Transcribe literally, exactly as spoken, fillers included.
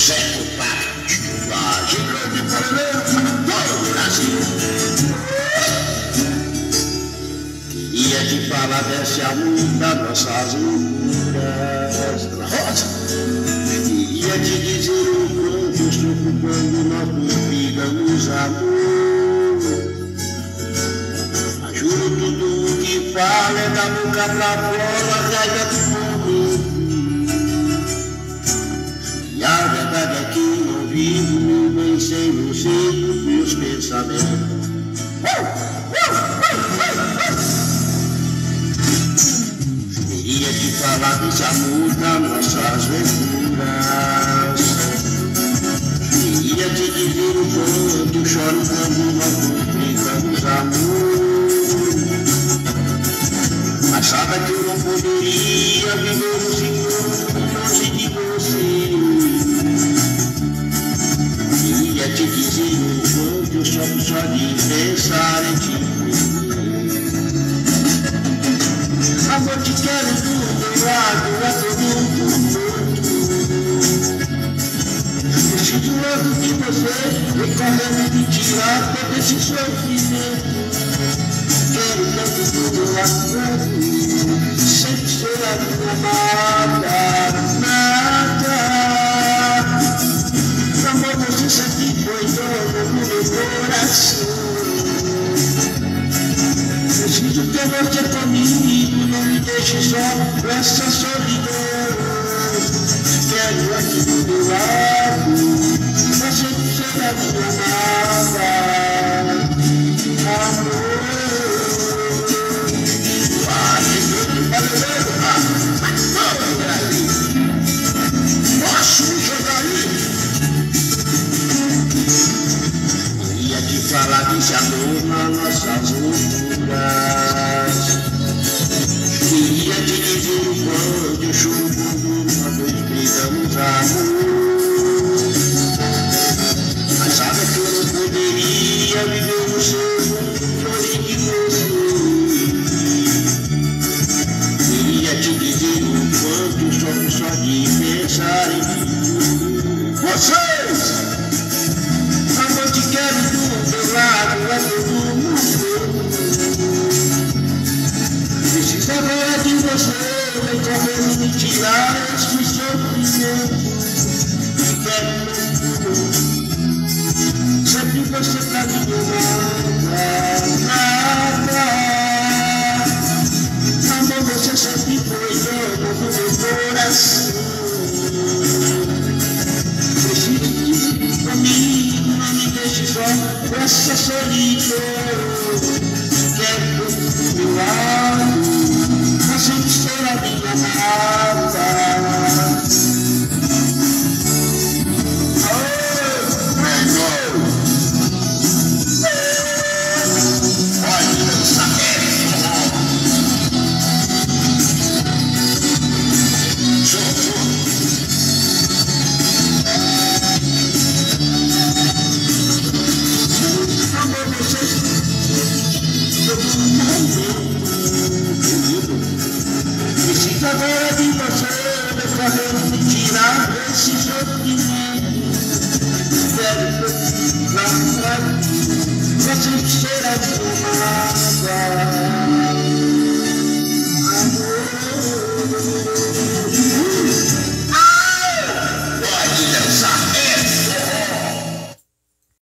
Certo para divulgar gigante paralelo todo o Brasil. Queria te falar desse amor das nossas loucuras. Rosa, queria te dizer o quanto eu sofro quando nós nos brigamos, amor. Mas juro tudo o que falo é da boca pra fora, pega do mundo. E a verdade é que não vivo nem sem você os meus pensamentos. Queria te falar desse amor das nossas loucuras. Queria te dizer o quanto eu choro quando nós nos brigamos, amor. Mas sabe que eu não poderia viver um segundo longe de você. Queria te dizer o quanto eu sofro só de pensar em ti. Amor, te quero do meu lado, a todo mundo. Eu sinto logo de você, recorrendo me tirar todo esse sofrimento. Quero tanto do meu lado, sempre ser a minha amada, nada. Amor, você sempre foi dono do meu coração. Preciso ter você comigo, não me deixe só com essa solidão. Quero aqui do meu lado.